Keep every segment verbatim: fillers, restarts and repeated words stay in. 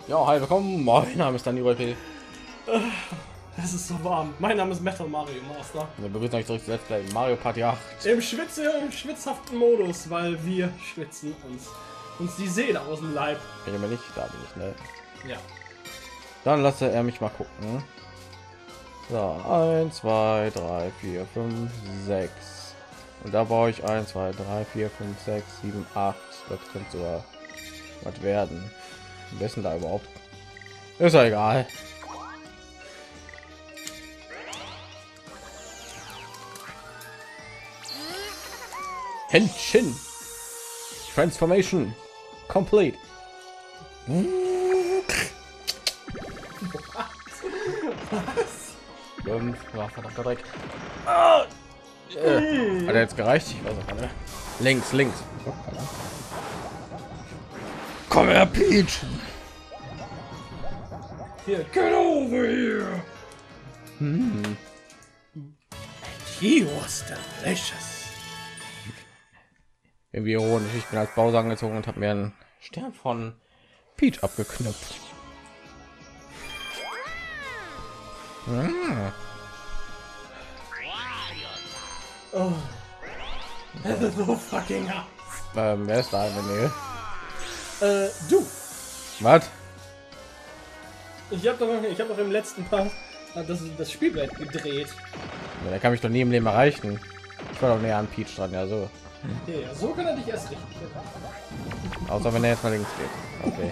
Ja, hi, willkommen. Mein Name ist Dani P. Es ist so warm. Mein Name ist Metal Mario Master. Wir begrüßen euch zurück zu Let's Play Mario Party acht. Im Schwitze, im schwitzhaften Modus, weil wir schwitzen uns uns die Seele aus dem Leib. Ich bin nicht, da bin ich, ne? Ja. Dann lasse er mich mal gucken. So, eins, zwei, drei, vier, fünf, sechs. Und da baue ich eins, zwei, drei, vier, fünf, sechs, sieben, acht. Das könnte sogar was werden. Wessen da überhaupt? Ist ja egal. Henshin Transformation complete. Fünf, ja, verdammter Dreck. Ah, äh, hat er jetzt gereicht? Ich weiß auch nicht. Links, links. Komm her, Peach. Hier, get over here. Hm. He was delicious. Irgendwie ironisch. Ich bin als Bowser angezogen und habe mir einen Stern von Peach abgeknüpft. Hm. Oh. Das ist so fucking hart. Ähm, wer ist da in der Nähe? Äh, du. Was? Ich habe doch, ich habe doch im letzten Part das, das Spielbrett gedreht. Ja, der kann mich doch nie im Leben erreichen. Ich war doch näher an Peach dran, ja so. Ja, ja, so kann er dich erst richtig erreichen. Außer wenn er jetzt mal links geht. Okay.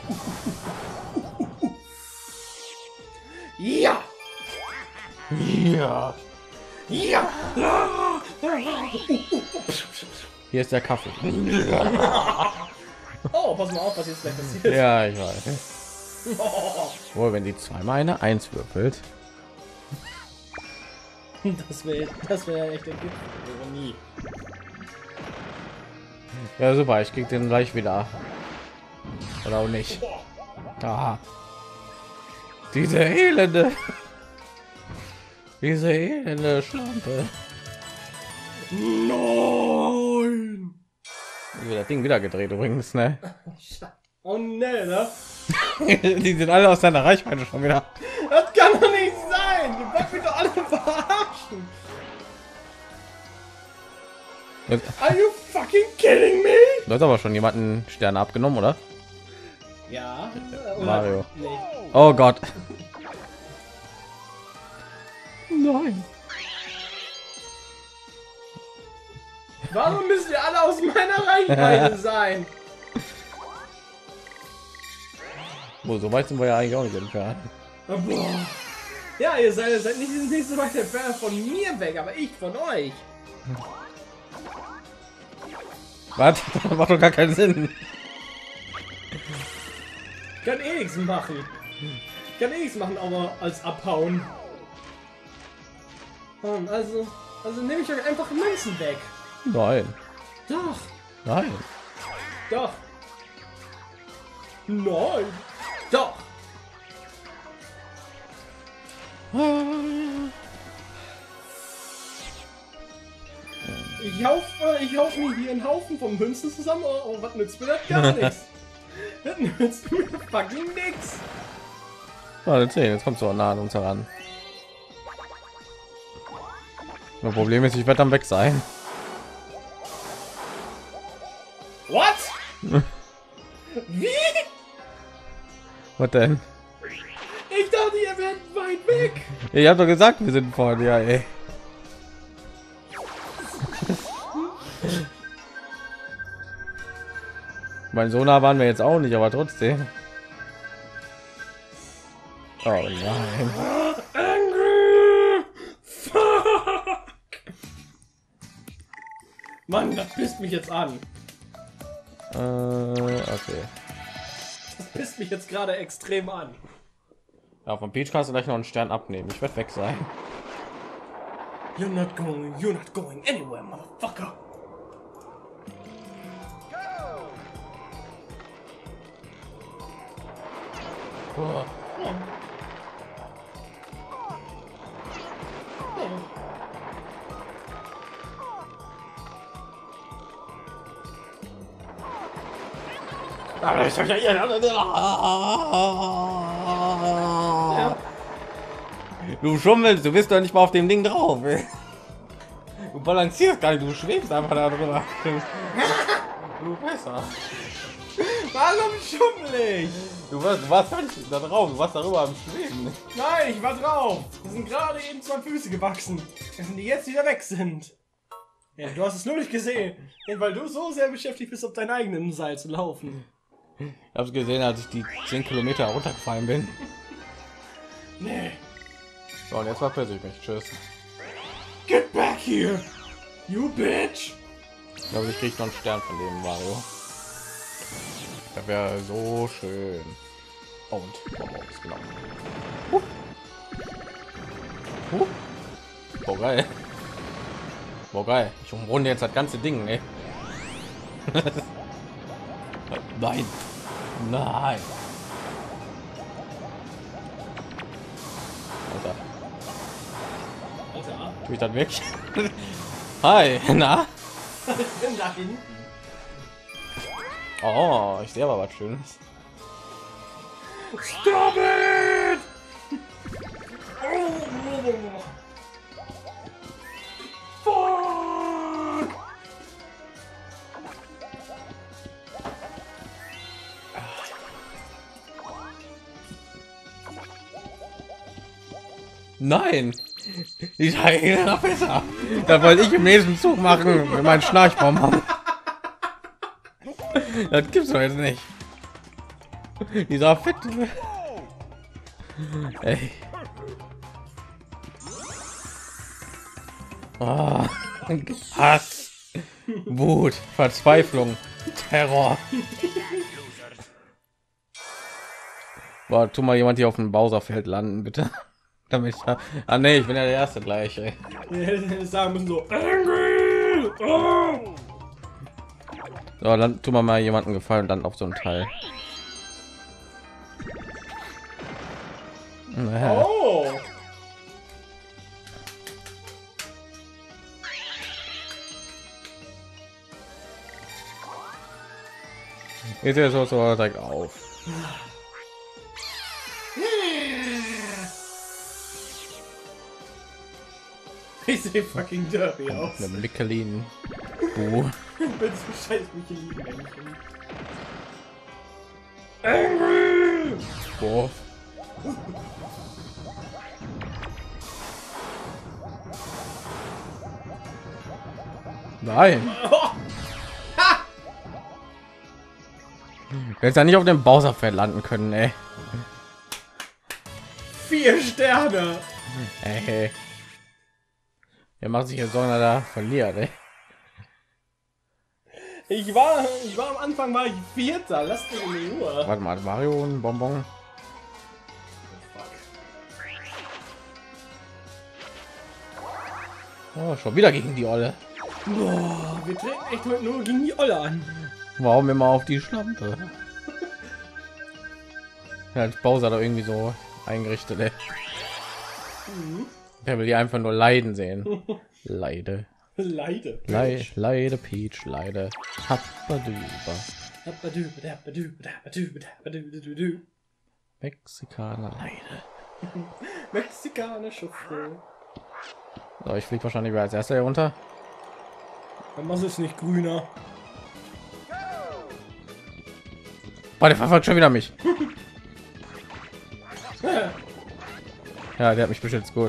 Ja. Ja. Ja. Hier ist der Kaffee. Oh, pass mal auf, was jetzt gleich passiert. Ja, ich weiß. Oh, Wohl, wenn die zweimal eine Eins würfelt. das wäre das wäre echt eine Ironie. Ja, super. Ich krieg den gleich wieder. Oder auch nicht. Aha. Diese elende. Diese elende Schlampe. Nein. Wie das Ding wieder gedreht übrigens, ne? Oh ne, ne? Die sind alle aus deiner Reichweite schon wieder. Das kann doch nicht sein. Die wollen mich doch alle verarschen. Are you fucking kidding me? Du hast aber schon jemanden Sterne abgenommen, oder? Ja. Oder Mario. nicht? Oh Gott. Nein. Warum müssen ihr alle aus meiner Reichweite sein? Wo, so weit sind wir ja eigentlich auch nicht entfernt. Boah. Ja, ihr seid, seid nicht, nicht so weit entfernt von mir weg, aber ich von euch. Was? Das macht doch gar keinen Sinn. Ich kann eh nichts machen. Ich kann eh nichts machen, aber als abhauen. Hm, Also, also nehme ich euch einfach Münzen weg. Nein. Doch, Nein. doch. Nein. Doch. Ich haufe, ich haufe mir hier einen Haufen von Münzen zusammen. Oh, oh, was nützt mir das? Gar nichts. Das nützt mir fucking nichts. Warte, zehn. Jetzt kommst du nah an uns heran. Das Problem ist, ich werde dann weg sein. What? Wie? Was denn? Ich dachte, ihr werdet weit weg. Ich habe doch gesagt, wir sind vor dir, ey. Mein so nah waren wir jetzt auch nicht, aber trotzdem. Oh nein. Angry. Fuck. Mann, das pisst mich jetzt an. Äh, okay. Das pisst mich jetzt gerade extrem an. Ja, von Peach kannst du gleich noch einen Stern abnehmen. Ich werde weg sein. You're not going, you're not going anywhere, motherfucker. Oh. Du schummelst, du bist doch nicht mal auf dem Ding drauf. Du balancierst gar nicht, du schwebst einfach da drüber. Du besser. Warum schummel ich? Du warst, du warst gar nicht da drauf, du warst darüber am Schweben. Nein, ich war drauf. Da sind gerade eben zwei Füße gewachsen. Wenn die jetzt wieder weg sind. Ja, du hast es nur nicht gesehen. Denn weil du so sehr beschäftigt bist, auf deinen eigenen Seil zu laufen. Ich hab's gesehen, als ich die zehn Kilometer runtergefallen bin. Nee. So, und jetzt verpiss ich mich. Tschüss. Get back here, you bitch. Ich glaube, ich krieg noch einen Stern von dem Mario. Das wäre so schön. Oh, und oh, genau. Huh. Huh. Oh, geil. Oh, geil. Ich umrunde jetzt das ganze Ding, ey. Nein. Nein. Alter. Alter. Tue ich das weg? Hi, na? Ich bin da hinten. Oh, ich sehe aber was Schönes. Stop it! Fuck! Nein! Die Teile noch besser. Da wollte ich im nächsten Zug machen mit meinen Schnarchbomben. Das gibt's doch jetzt nicht. Dieser Fit. Ey. Oh. Hass. Wut. Verzweiflung. Terror. Boah, tu mal jemand hier auf dem Bowserfeld landen, bitte. Damit ich, ah nee, ich bin ja der erste gleich, ey. Wir sagen müssen so angry. Oh. So, dann tun wir mal jemanden gefallen und dann auf so ein Teil. Oh. Jetzt ist so so direkt auf. Ich sehe fucking derby aus. Eine Michelin. Oh. Das scheiß Michelin-Männchen. Angry! Boah. Nein. Oh. Jetzt ja nicht auf dem Bowserfeld landen können, ey. Vier Sterne. Ey. Er macht sich jetzt Sorgen, dass er verliert, ey. Ich war, ich war am Anfang war ich Vierter. Lass dich in Ruhe. Warte mal, Mario ein Bonbon. Oh, schon wieder gegen die Olle. Boah, wir treten echt heute nur gegen die Olle an. Warum immer auf die Schlampe? Ja, als Bowser da irgendwie so eingerichtet, ey. Mhm. Der will die einfach nur leiden sehen. Leide. Leide. Leide, Leide, Peach, Leide. Happaduba. Mexikaner, Leide. Mexikanische Frau. So, ich fliege wahrscheinlich wieder als erster hier runter. Dann machst du es nicht grüner. Boah, der verfolgt schon wieder mich. Ja, der hat mich beschützt, gut.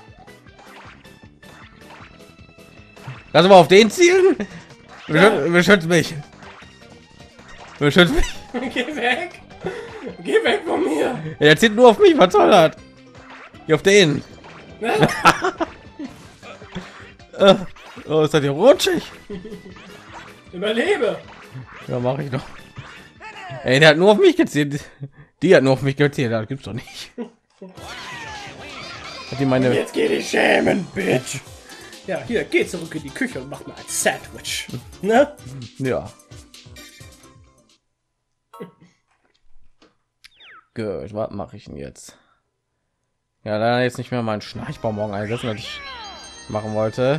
Lass mal auf den zielen. Beschützt mich. Beschützt mich. Geh weg. Geh weg von mir. Er zieht nur auf mich, was soll das? Hier auf den. Oh, ist das hier rutschig? Überlebe. Ja, mache ich noch. Ey, der hat nur auf mich gezielt. Die hat nur auf mich gezielt. Das gibt's doch nicht. Hat die meine... Jetzt geh dich schämen, Bitch. Ja, hier, geh zurück in die Küche und mach mal ein Sandwich. Ne? Ja. Gut, was mache ich denn jetzt? Ja, leider jetzt nicht mehr meinen Schnarchbonbon einsetzen, was ich machen wollte.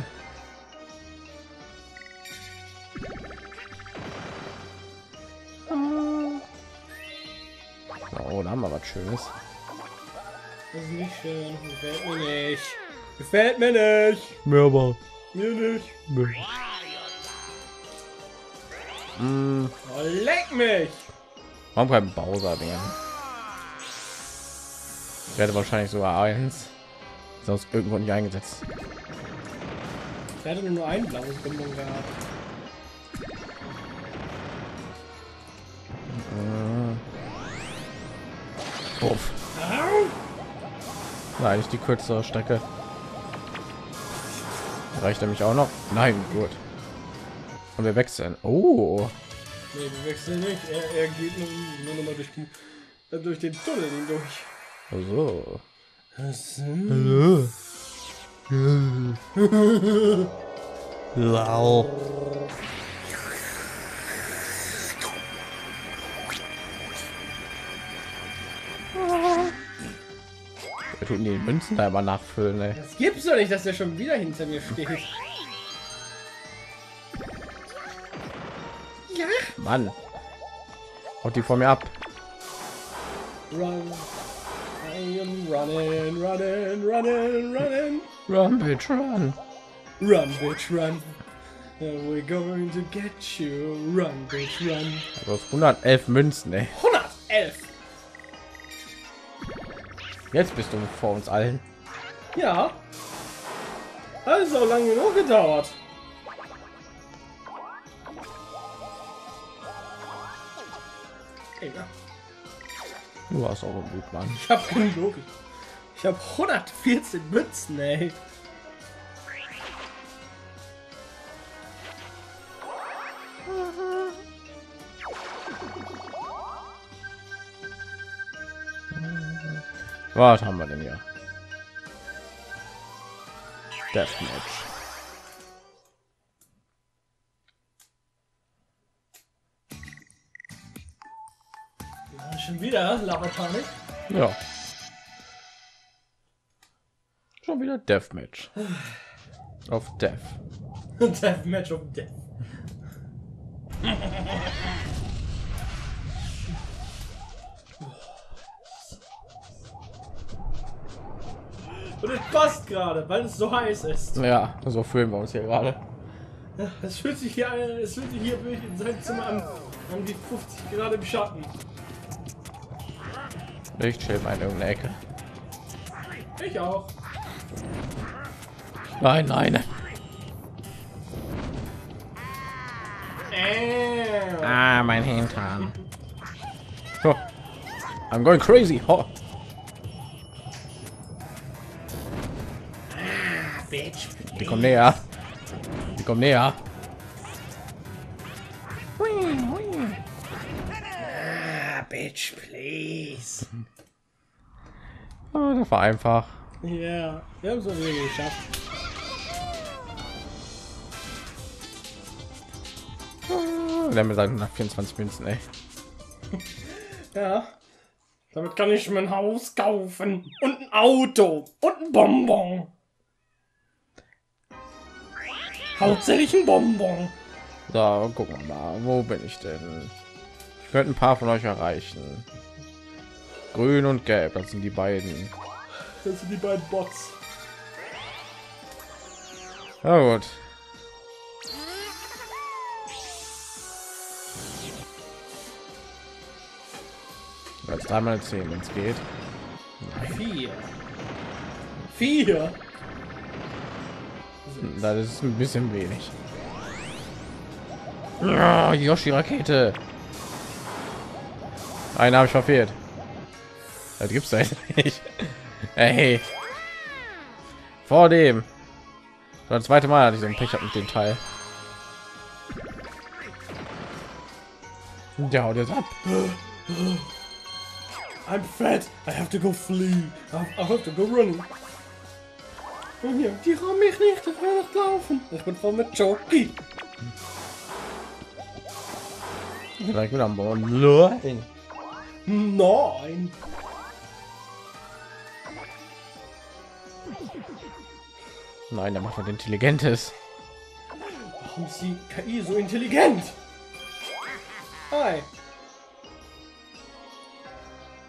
Oh, da haben wir was Schönes. Das ist nicht schön. Gefällt mir nicht. Gefällt mir nicht. Mir aber. Mir nicht. Mm. Oh, leck mich. Warum kein Bowser mehr? Ich werde wahrscheinlich sogar eins. Sonst irgendwo nicht eingesetzt. Ich hatte nur ein blaues Bonbon gehabt. Uff. Nein, nicht die kürzere Strecke. Reicht nämlich auch noch? Nein, gut. Und wir wechseln. Oh. Nee, wir wechseln nicht. Er, er geht nur, nur noch mal durch, die, durch den Tunnel hindurch. So. Hallo. Wow. Wir tun die Münzen da immer nachfüllen, ey. Das gibt's doch nicht, dass der schon wieder hinter mir steht. Ja. Mann. Haut die vor mir ab. Run. I am running, running, running, running. Run, bitch, run. Run, bitch, run. We're going to get you. Run, bitch, run. Also hundertelf Münzen, ey. hundertelf. Jetzt bist du vor uns allen. Ja. Hat auch lange genug gedauert. Egal. Du hast auch ein gut, Mann. Ich hab genug. Ich hab hundertvierzehn Münzen, ey. Was haben wir denn hier? Deathmatch. Ja, schon wieder Lavapanik. Ja. Schon wieder Deathmatch. Auf Death. Deathmatch of Death. Und es passt gerade, weil es so heiß ist. Ja, so fühlen wir uns hier gerade. Es fühlt sich hier, es fühlt sich hier wirklich in seinem Zimmer an, an die fünfzig Grad im Schatten. Ich chill mal in irgendeine Ecke. Ich auch. Nein, nein. Äh. Ah, mein Hintern. Oh. I'm going crazy. Oh. Bitch. Die kommen näher. Die kommen näher. Ah, bitch, please. Oh, das war einfach. Ja, wir haben es so wieder geschafft. Oh, der mit seinen nach vierundzwanzig Münzen, ey. Ja. Damit kann ich mir ein Haus kaufen. Und ein Auto. Und ein Bonbon. Hauptsächlich ein Bonbon. So, gucken wir mal. Wo bin ich denn? Ich könnte ein paar von euch erreichen. Grün und Gelb, das sind die beiden. Das sind die beiden Bots. Na gut. Als dreimal zehn, wenn es geht. Vier. Vier. Das ist ein bisschen wenig. Ja, Yoshi Rakete. Einen habe ich verfehlt. Das gibt's da nicht. Hey. Vor dem. Das zweite Mal hatte ich so ein Pech mit dem Teil. Ja, haut jetzt ab. I'm fat. I have to go flee. I have, I have to go running. Und ja, die haben mich nicht. Ich will nicht laufen. Ich bin voll mit Jockey. Vielleicht wieder am Boden. Nein. Nein. Nein, der macht was Intelligentes. Warum ist die K I so intelligent? Hi.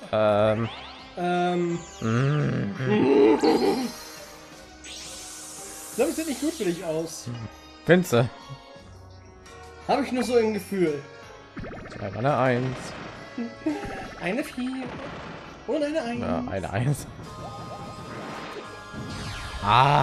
Ähm. Ähm. Mm. Ich glaube, es sieht nicht gut für dich aus. Pinze. Habe ich nur so ein Gefühl. Zwei, eine Eins. Eine vier und eine Eins. Ja, eine Eins. Ah.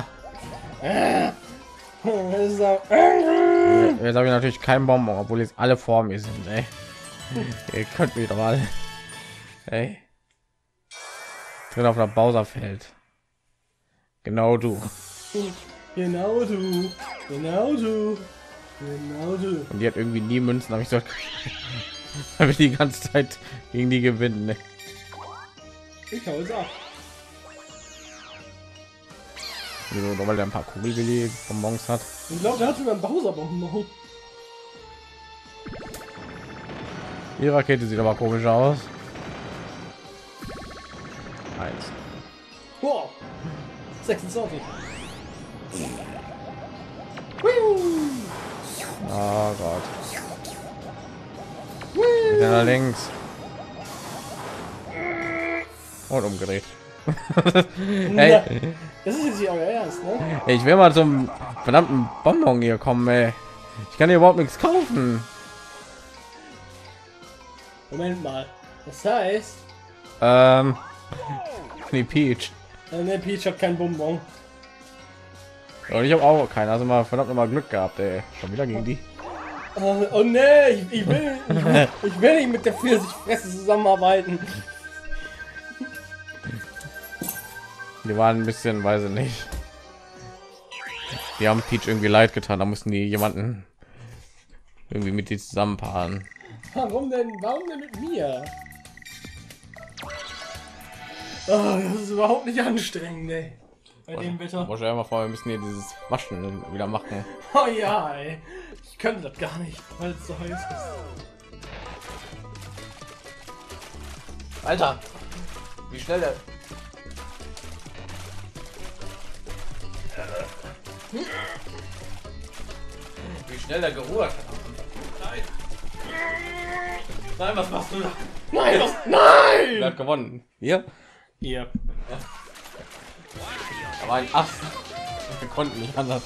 So. Jetzt habe ich natürlich keinen Bonbon, obwohl jetzt alle vor mir sind. Ey. Ihr könnt mich doch mal. Ey. Drin auf der Bowserfeld. Genau du. Genau du. Genau du. Genau du. Und die hat irgendwie nie Münzen, aber ich soll habe ich die ganze Zeit gegen die gewinnen. Ne? Ich hau es ab. Nur weil er ein paar Kugelgelege Bonbons hat. Ich glaube, der hat sogar einen Bowser-Bonbon. Die Rakete sieht aber komisch aus. Eins. Wow. sechsundzwanzig. Oh Gott. Wieder nach links. Und umgedreht. Ey, Das ist jetzt nicht euer Ernst, ne? ich will mal zum verdammten Bonbon hier kommen, ey. Ich kann hier überhaupt nichts kaufen. Moment mal. Das heißt, Ähm, die Peach. äh, der Peach hat kein Bonbon. Und ich habe auch keinen. Also mal verdammt noch mal Glück gehabt, ey. Schon wieder gegen die. Oh, oh nee, ich, ich, will, ich, will, ich will nicht mit der Pfirsichfresse zusammenarbeiten. Die waren ein bisschen, weiß ich nicht. Die haben Peach irgendwie leid getan. Da mussten die jemanden irgendwie mit die zusammenpaaren. Warum denn? Warum denn mit mir? Oh, das ist überhaupt nicht anstrengend, ey. Bei dem Wetter. Muss ja mal vor, wir müssen hier dieses Waschen wieder machen. Oh ja, ey. Ich könnte das gar nicht, weil es so heiß ist. Alter, wie schnell der... Wie schnell der gerudert hat. Nein. Nein, was machst du da? Nein, was? Nein! Wer hat gewonnen? Wir? Ihr. Da war ein Ass. Wir konnten nicht anders.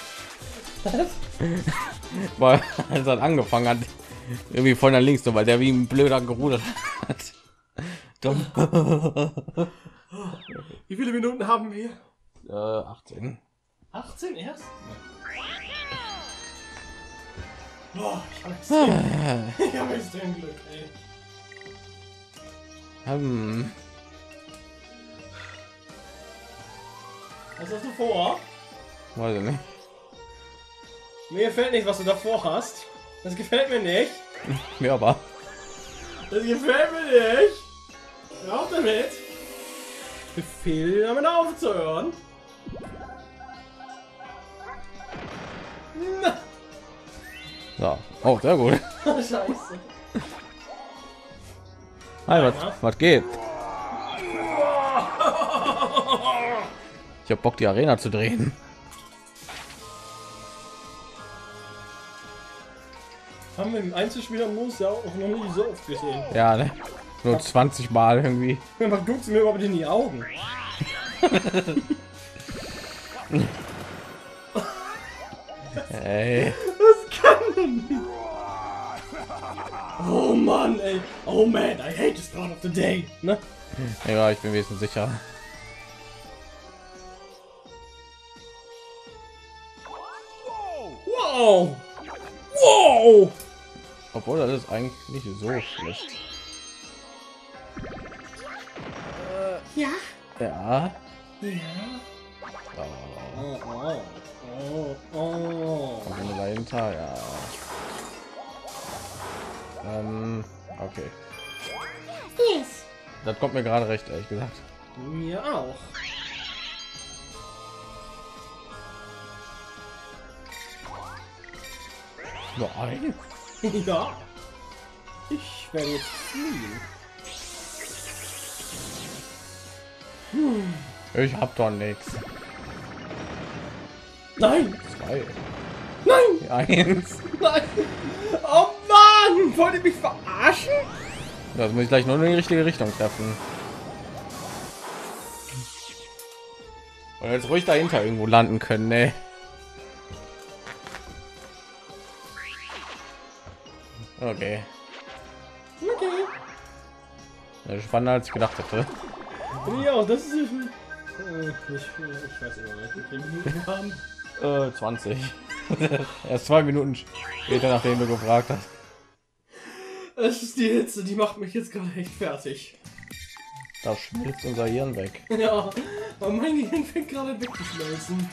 Weil als er angefangen hat, irgendwie voll nach links, so, weil der wie ein blöder gerudert hat. Dumm. Wie viele Minuten haben wir? Äh, achtzehn. achtzehn erst? Boah, ich hab extrem, ich hab extrem Glück, ey. Hm. Was hast du vor? Weiß ich nicht. Mir gefällt nicht, was du davor hast. Das gefällt mir nicht. Mir aber. Das gefällt mir nicht. Hör auf damit. Befehl, damit aufzuhören. Na. So. Oh, sehr gut. Scheiße. Hi, was, was geht? Ich hab Bock, die Arena zu drehen. Haben wir im Einzelspieler-Modus ja auch noch nie so oft gesehen. Ja, ne? Nur zwanzig Mal irgendwie. Man guckt mir überhaupt in die Augen. Ey. Das kann man nicht. Oh Mann, ey. Oh man, I hate the start of the day. Ne? Ja, ich bin wesentlich sicher. Wow. Wow. Obwohl das ist eigentlich nicht so schlecht. Ja. Ja. Ja. Oh. Oh, oh. Oh, oh. Und wenn du dahinter, ja. Ähm, okay. Yes. Das kommt mir gerade recht, ehrlich gesagt. Mir auch. Nur ein? Ja. Ich werde jetzt fliehen. Hm. Ich hab doch nichts. Nein. Zwei. Nein. Eins. Nein. Oh Mann. Wollt ihr mich verarschen? Das muss ich gleich nur in die richtige Richtung treffen. Und jetzt ruhig dahinter irgendwo landen können, ne? Okay. Okay. Das ist spannender als ich gedacht hätte. Ja, das ist. Äh, ich, ich weiß immer nicht, wie viele Minuten wir haben. Äh, zwanzig. Erst zwei Minuten später, nachdem du gefragt hast. Es ist die Hitze, die macht mich jetzt gerade echt fertig. Da schmilzt unser Hirn weg. Ja, aber mein Gehirn fängt gerade wegzuschmelzen.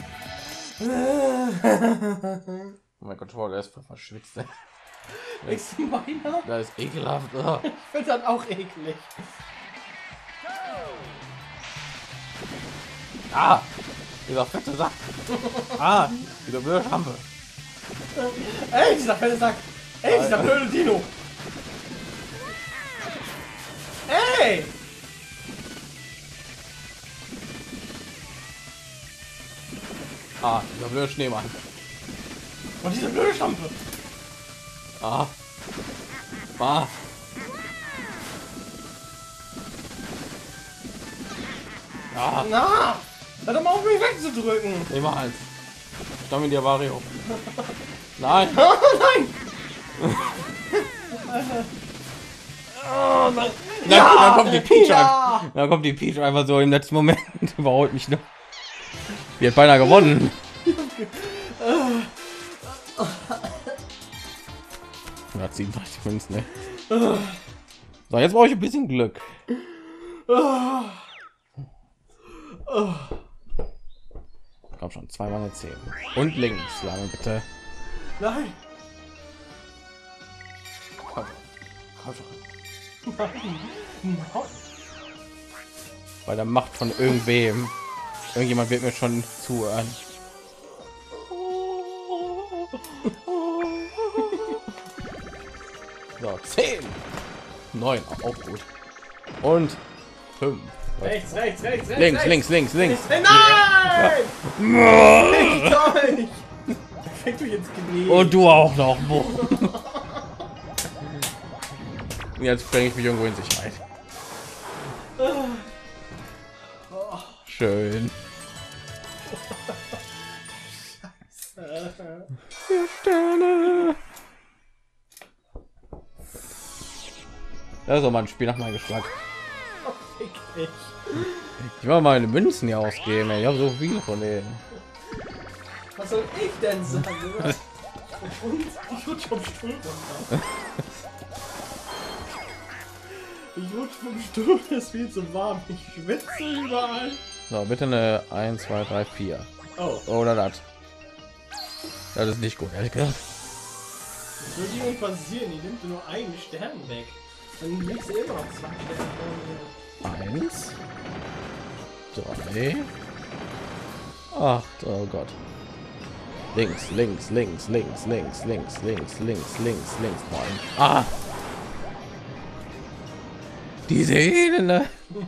Oh mein Gott, der ist voll verschwitzt. Ey. Denkst du meiner? Das ist ekelhaft. Oh. Ich finde das auch eklig. Ah, dieser fette Sack. Ah, dieser blöde Schlampe. Ey, dieser fette Sack. Ey, dieser blöde Dino. Ey! Ah, dieser blöde Schneemann. Und diese blöde Schlampe. Ah. Ah. Ah. Na! Hör doch mal auf, mich wegzudrücken. Niemals. Stamm in dir, Wario. Nein. Oh nein! Oh nein! Dann, ja, dann kommt die Peach. Ja. Einfach, dann kommt die Peach einfach so im letzten Moment. Überholt mich noch. Die hat beinahe gewonnen. hundertsiebenunddreißig Münzen, ne? So, jetzt brauche ich ein bisschen Glück. Komm schon, zweimal eine zehn. Und links, lange bitte. Nein! Komm, komm schon. Nein! Bei der Macht von irgendwem. Irgendjemand wird mir schon zuhören. So, zehn. neun, auch gut. Und fünf. Rechts, rechts, rechts, rechts, Links, rechts. links, links, links. Nein! Nein! Nein! Fängt mich ins Knie. Und du auch noch. Jetzt bringe ich mich irgendwo in Sicherheit. Schön. Vier Sterne. Das ist doch mal ein Spiel nach meinem Geschmack. Okay. Ich will meine Münzen hier ausgeben. Ey. Ich habe so viele von denen. Was soll ich denn sagen? Und ich rutsche vom Stuhl runter. Ich rutsche vom Stuhl, es ist viel zu warm. Ich schwitze überall. So, bitte eine eins, zwei, drei, vier. Oh. Oder das. Das ist nicht gut, ehrlich gesagt. Was würde ihnen passieren? Die nimmt nur einen Stern weg. Dann liegst du immer noch zwei Sterne vor mir. Eins, drei, acht. Oh Gott. Links, links, links, links, links, links, links, links, links, links, neun. Ah! Diese Elende.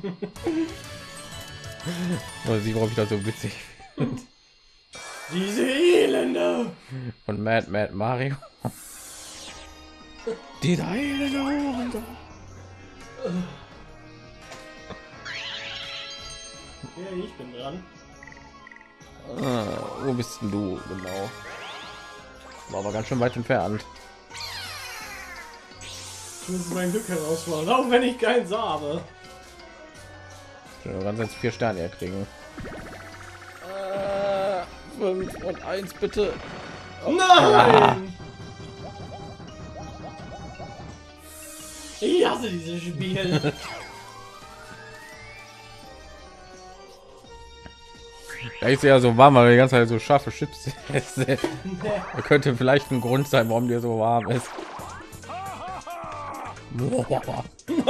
Oder sie, warum ich das so witzig finde. Diese Elende. Von Mad Mad Mario. Diese Elende. Ja, ich bin dran. Ah, wo bist denn du genau? War aber ganz schön weit entfernt. Ich muss mein Glück herausfordern, auch wenn ich keins habe. Du kannst jetzt vier Sterne kriegen. Äh, fünf und eins bitte. Oh. Nein! Ich hasse dieses Spiel. Da ist ja so warm, weil die ganze Zeit so scharfe Chips esse. Da könnte vielleicht ein Grund sein, warum dir so warm ist. Boah.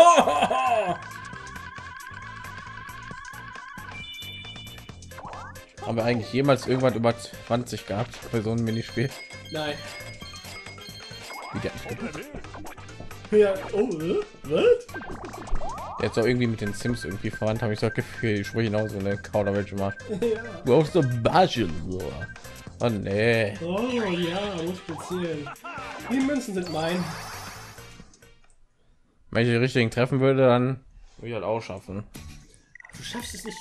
Haben wir eigentlich jemals irgendwann über zwanzig gehabt für so ein Minispiel? Nein. Wie der nicht geguckt. Ja, oh, äh? Was? Jetzt auch irgendwie mit den Sims irgendwie verwandt, habe ich so das Gefühl, ich spreche genauso eine Kauderwelche macht. Ja. Du brauchst so Basche. Oh nee. Oh ja, muss speziell. Die Münzen sind mein. Wenn ich die richtigen treffen würde, dann würde ich halt auch schaffen. Du schaffst es nicht.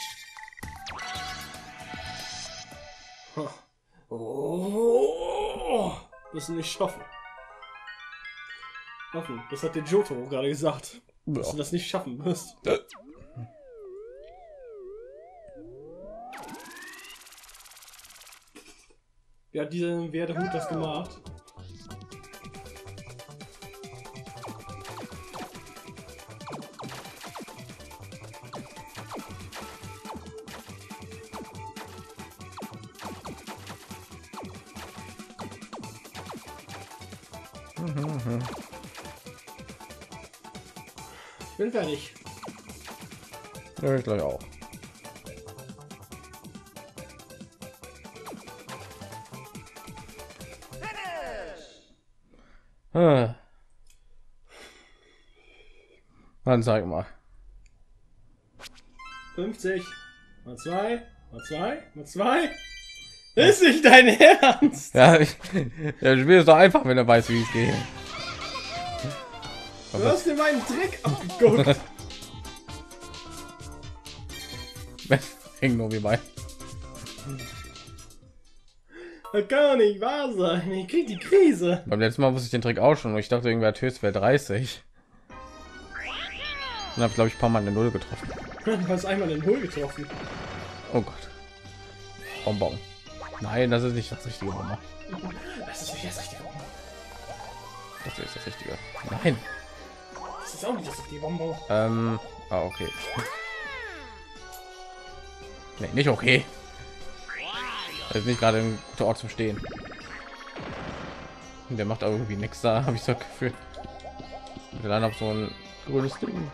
Oh, wirst du nicht schaffen. Schaffen. Das hat der Johto gerade gesagt. Dass Ja. du das nicht schaffen wirst. Wie hat diese Werdehut das gemacht? Ich bin fertig. Ja, ich glaube auch. Ah. Dann zeig mal. fünfzig. Mal zwei. Mal zwei. Mal zwei. Ist nicht dein Ernst? Ja, ich, ja, das Spiel ist doch einfach, wenn er weiß, wie es geht. Du hast dir meinen Trick abgeguckt. Hängt nur wie bei. Das kann doch nicht wahr sein. Ich krieg die Krise. Beim letzten Mal wusste ich den Trick auch schon und ich dachte, irgendwer hat Höchstwert dreißig. Und habe, glaube ich, ein paar Mal eine Null getroffen. Du hast einmal den Null getroffen. Oh Gott. Bonbon. Nein, das ist nicht das richtige Bonbon. Das ist nicht das richtige Bonbon. Das hier ist das richtige. Nein. Das ist auch nicht das richtige Bonbon. Ähm. Ah, okay. Nee, nicht okay. Das ist nicht gerade ein guter Ort zum Stehen. Der macht auch irgendwie nichts da, habe ich so gefühlt. Wir landen auf so ein grünes Ding.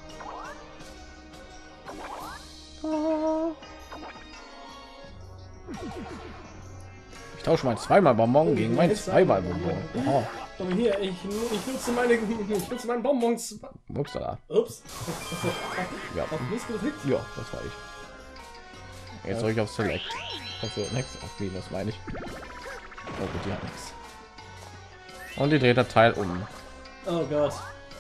Ich tausche mein zweimal Bonbon gegen mein zweimal Bonbon. Oh. Aber hier, ich, ich nutze meine, ich nutze meinen Bonbons. Upsala. Ups. Ja. Auf Mist gedrückt. Ja, das war ich. Jetzt drücke ich auf Select. Also next auf Minus meine ich. Oh gut, die hat nichts. Und die dreht das Teil um. Oh Gott.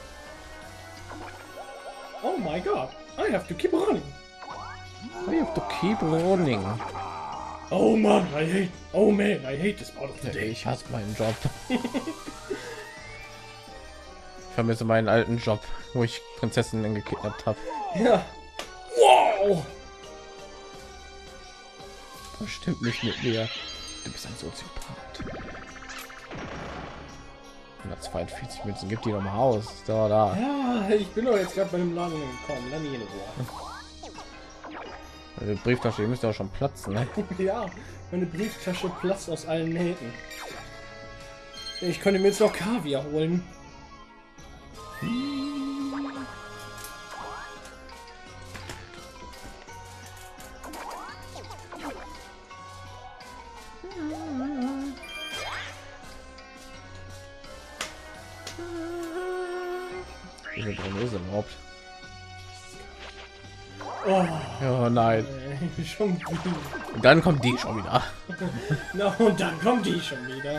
Oh my God. I have to keep running. I have to keep running. Oh man, I hate. Oh man, I hate this part of the Ja, day. ich hasse meinen Job. Ich vermisse meinen alten Job, wo ich Prinzessinnen gekidnappt habe. Ja. Wow. Das stimmt nicht mit mir. Du bist ein Soziopath. hundertzweiundvierzig Münzen, gibt die noch mal aus. Da, da. Ja, ich bin doch jetzt gerade bei dem Laden gekommen. Lass mich in Ruhe. Die Brieftasche, die müsste auch schon platzen, ne? Ja, meine Brieftasche platzt aus allen Nähten. Ich könnte mir jetzt noch Kaviar holen. Wie viel drin ist überhaupt? Oh, Ja, nein. äh, schon wieder. Und dann kommt die schon wieder. Na, und dann kommt die schon wieder.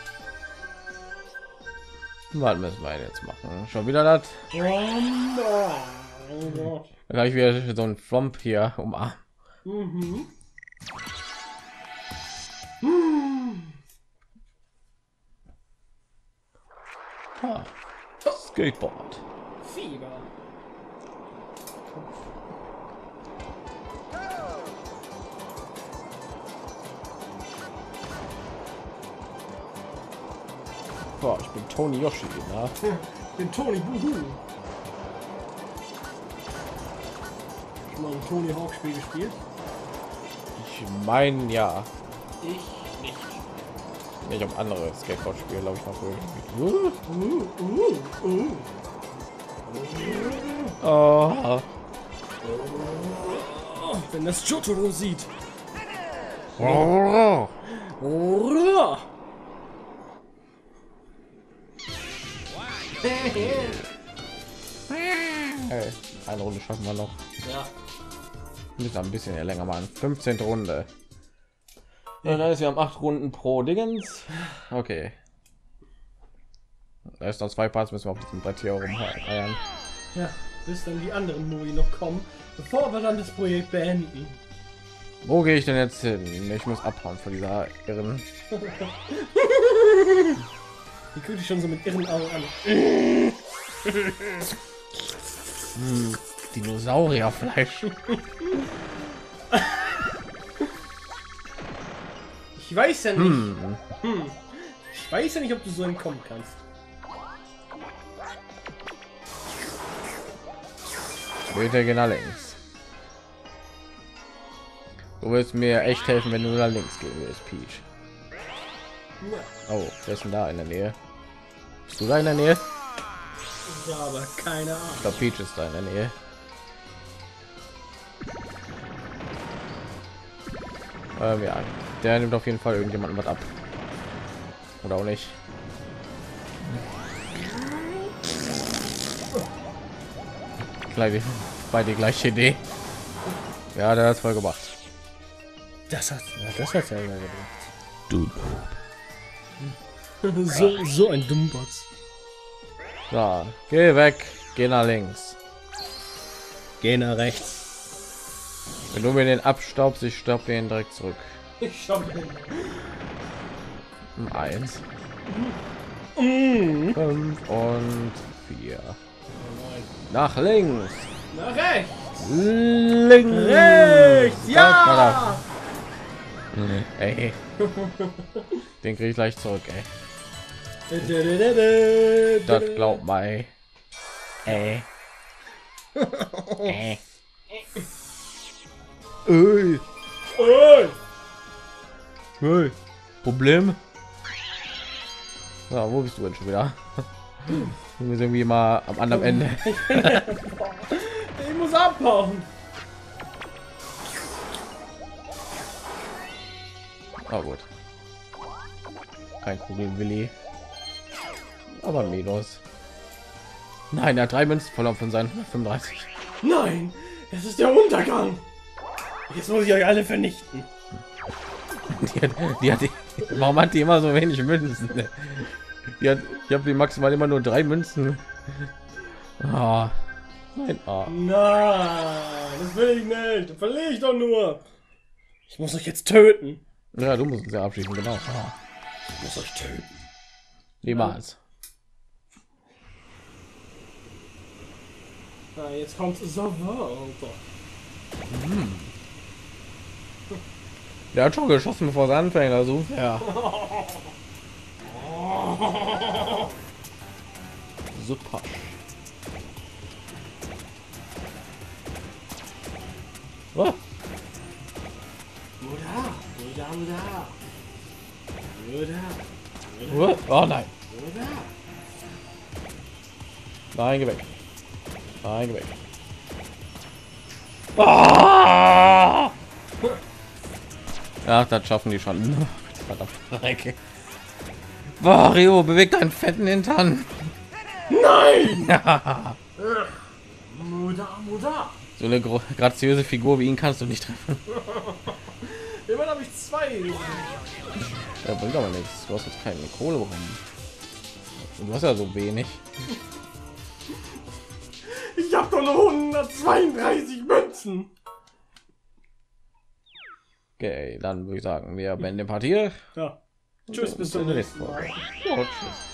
Was müssen wir jetzt machen? Schon wieder das? Oh, no. Oh Gott. Dann habe ich wieder so ein Flomp hier umarmt. Mhm. Hm. Ah, Skateboard. Fieber. Boah, ich bin Tony Yoshi, ne? Ich bin Tony Buhu. Schon mal ein Tony Hawk Spiel gespielt? Ich meine ja. Ich nicht. Ich habe andere Skateboard-Spiele, glaube ich, noch gespielt. Uh, uh, uh. Oh. Oh, wenn das Jotaro sieht. Oh. Ura. Hey, eine Runde schaffen wir noch. Ja. Müssen ein bisschen ja länger machen. fünfzehnte Runde. Ja, da ist ja am acht Runden pro Dingens. Okay. Da ist noch zwei Parts, müssen wir auf diesem Brett hier rumeiern. Ja, bis dann die anderen Modi noch kommen, bevor wir dann das Projekt beenden. Wo gehe ich denn jetzt hin? Ich muss abhauen von dieser irren. Die guckt dich schon so mit irren Augen an. hm, Dinosaurierfleisch. Ich weiß ja nicht. Hm. Hm. Ich weiß ja nicht, ob du so entkommen kannst. Bitte geh nach links. Du willst mir echt helfen, wenn du nach links gehen willst, Peach. Ja. Oh, wer ist denn da in der Nähe? Bist du da in der Nähe? Ja, aber keine Ahnung. Ich glaube, Peach ist da in der Nähe. Ähm, ja, der nimmt auf jeden Fall irgendjemanden was ab. Oder auch nicht. Gleich bei die gleiche Idee. Ja, der hat voll gemacht. Das hat, ja, das hat er ja gemacht. Du. so, so ein Dummbotz. So, geh weg, geh nach links. Geh nach rechts. Wenn du mir den abstaubst, ich staub den direkt zurück. Ich schau hin. Um eins, Mm. fünf und vier. Nach links. Nach rechts. Links. Rechts. Ja. Ey. Den krieg ich gleich zurück, ey. Das glaubt mal. Ey. Ey. Ey. Ey. Hey. Problem? Ja, wo bist du denn schon wieder? Du bist irgendwie mal am anderen Ende. Ich muss abhauen. Oh gut. Kein Kugelwilli. Aber minus. Nein, er hat drei Münzen verloren von seinen fünfunddreißig. Nein, es ist der Untergang. Jetzt muss ich euch alle vernichten. Die hat, die hat die, warum hat die immer so wenig Münzen? Die hat, ich habe die maximal immer nur drei Münzen. Oh, nein, oh. Nein, das will ich nicht. Da verliere ich doch nur. Ich muss euch jetzt töten. Ja, du musst uns ja abschließen, genau. Oh. Ich muss euch töten. Niemals. Ah, jetzt kommt sofort. Hm. Der hat schon geschossen, bevor es anfängt, also ja. Super. Oh. Muda, Muda, Muda. Muda. Oh. Oh nein. Muda. Nein, geh weg. Nein, geh weg. Ah! Ach, das schaffen die schon. Verdammt. Wario, bewegt deinen fetten Hintern. Nein! Muda, Muda. So eine graziöse Figur wie ihn kannst du nicht treffen. Immerhin habe ich zwei. Ja, bringt aber nichts. Du hast jetzt keine Kohle bekommen. Und du hast ja so wenig. Ich habe doch nur hundertzweiunddreißig Münzen. Okay, dann würde ich sagen, wir beenden die Partie. Ja. Tschüss, bis zum nächsten Mal. Ja, tschüss.